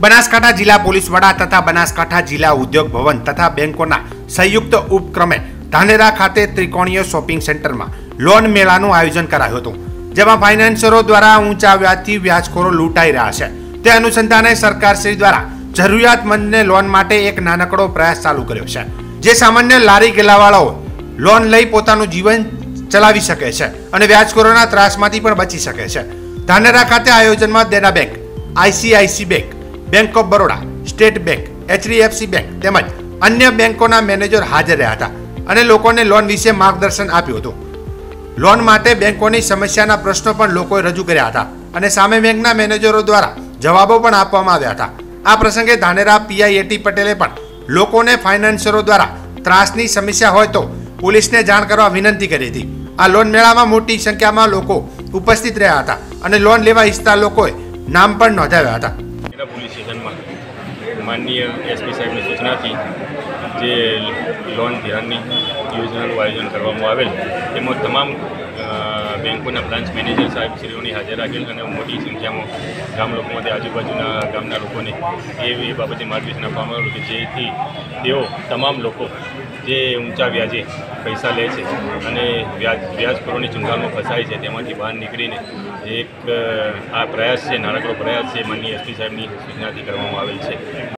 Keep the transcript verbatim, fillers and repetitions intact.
બનાસકાંઠા જિલ્લા પોલીસ વડા તથા બનાસકાંઠા જિલ્લા ઉદ્યોગ ભવન તથા બેંકોના સંયુક્ત ઉપક્રમે ધાનેરા ખાતે ત્રિકોણીય શોપિંગ સેન્ટરમાં લોન મેળાનું આયોજન કરાયું હતું, જેમાં ફાઇનાન્સરો દ્વારા ઊંચા વ્યાજથી વ્યાજખોરો લૂંટાઈ રહ્યા છે. તે અનુસંધાને સરકારશ્રી દ્વારા જરૂરિયાતમંદને લોન માટે એક નાનકડો પ્રયાસ ચાલુ કર્યો છે, જે સામાન્ય લારી ગલ્લાવાળાઓ લોન લઈ પોતાનું જીવન ચલાવી શકે છે અને વ્યાજખોરોના ત્રાસમાંથી પણ બચી શકે છે. ધાનેરા ખાતે આયોજનમાં Dena bank, ICICI bank, bank of Baroda, state bank, HDFC bank તેમજ અન્ય બેંકોના મેનેજર હાજર રહ્યા હતા અને લોકોને લોન વિશે માર્ગદર્શન આપ્યું હતું. લોન માટે બેંકોની સમસ્યાના પ્રશ્નો પણ લોકોએ રજૂ કર્યા હતા અને સામે બેંકના મેનેજરો દ્વારા જવાબો પણ આપવામાં આવ્યા હતા. આ પ્રસંગે ધાનેરા પીઆઈ એટી પટેલે પણ લોકોને ફાઇનાન્સરો દ્વારા ત્રાસની સમસ્યા હોય તો પોલીસને જાણ કરવા વિનંતી કરી હતી. આ લોન મેળામાં મોટી સંખ્યામાં લોકો ઉપસ્થિત રહ્યા હતા અને લોન લેવા ઈચ્છતા લોકોએ નામ પણ નોંધાવ્યા હતા. પોલીસ સ્ટેશનમાં માનનીય એસપી સાહેબની સૂચનાથી જે લોન ધિરાણની યોજનાનું આયોજન કરવામાં આવેલ, તેમાં તમામ બેંકોના બ્રાન્ચ મેનેજર સાહેબશ્રીઓની હાજર રાખેલ અને મોટી સંખ્યામાં ગામ લોકોમાંથી આજુબાજુના ગામના લોકોને એ એ બાબતે માર્ગદર્શન આપવામાં આવેલું કે જેથી તેઓ તમામ લોકો જે ઊંચા વ્યાજે પૈસા લે છે અને વ્યાજ વ્યાજખોરોની ચુંગાલમાં ફસાય છે તેમાંથી બહાર નીકળીને એક આ પ્રયાસ છે, નાનકડો પ્રયાસ છે, માનનીય એસપી સાહેબની સૂચનાથી કરવામાં આવેલ છે.